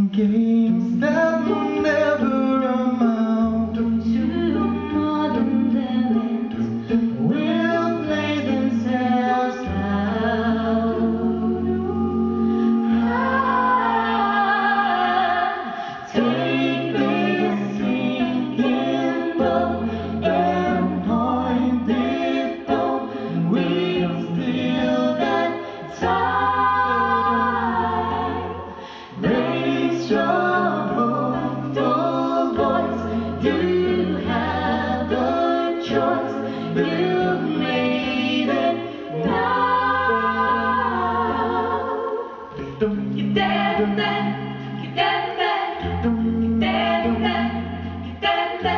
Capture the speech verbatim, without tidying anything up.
games that will never amount to more than limits will play themselves out. Ah, take this sinking boat and point it home. We've still got time. Raise your hopeful voice. You have the choice. You've made it now. You dare that, you dare that, you dare that, you dare that.